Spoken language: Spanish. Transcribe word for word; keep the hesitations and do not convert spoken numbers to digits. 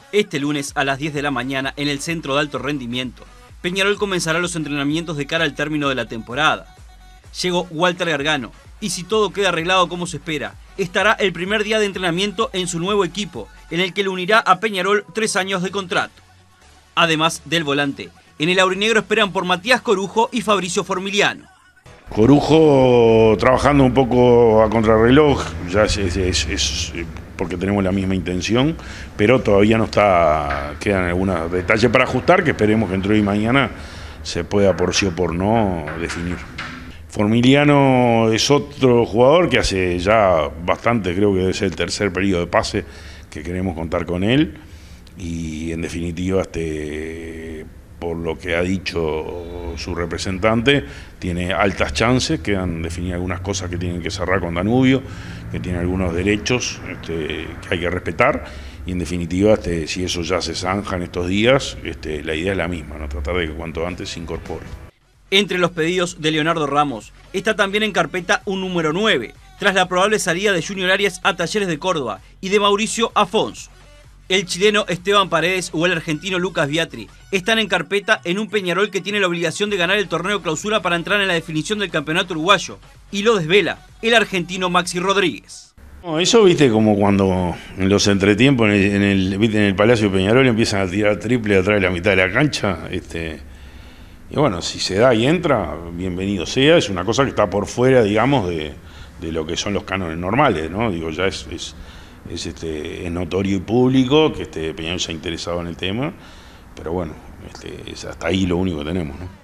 Este lunes a las diez de la mañana en el Centro de Alto Rendimiento, Peñarol comenzará los entrenamientos de cara al término de la temporada. Llegó Walter Gargano y si todo queda arreglado como se espera, estará el primer día de entrenamiento en su nuevo equipo, en el que le unirá a Peñarol tres años de contrato. Además del volante, en el aurinegro esperan por Matías Corujo y Fabricio Formiliano. Corujo trabajando un poco a contrarreloj, ya es, es, es, es porque tenemos la misma intención, pero todavía no está, quedan algunos detalles para ajustar que esperemos que entre hoy y mañana se pueda por sí o por no definir. Formiliano es otro jugador que hace ya bastante, creo que debe ser el tercer periodo de pase que queremos contar con él y en definitiva este, por lo que ha dicho su representante, tiene altas chances, quedan definidas algunas cosas que tienen que cerrar con Danubio, que tiene algunos derechos este, que hay que respetar, y en definitiva, este, si eso ya se zanja en estos días, este, la idea es la misma, ¿no? Tratar de que cuanto antes se incorpore. Entre los pedidos de Leonardo Ramos, está también en carpeta un número nueve, tras la probable salida de Junior Arias a Talleres de Córdoba y de Mauricio Afonso. El chileno Esteban Paredes o el argentino Lucas Biatri están en carpeta en un Peñarol que tiene la obligación de ganar el torneo clausura para entrar en la definición del campeonato uruguayo. Y lo desvela el argentino Maxi Rodríguez. No, eso viste como cuando en los entretiempos en el, en el, ¿viste? En el Palacio de Peñarol empiezan a tirar triple atrás de la mitad de la cancha. Este, y bueno, si se da y entra, bienvenido sea. Es una cosa que está por fuera, digamos, de, de lo que son los cánones normales, ¿no? Digo, ya es... es Es, este, es notorio y público que este Peñarol se ha interesado en el tema, pero bueno, este, es hasta ahí lo único que tenemos, ¿no?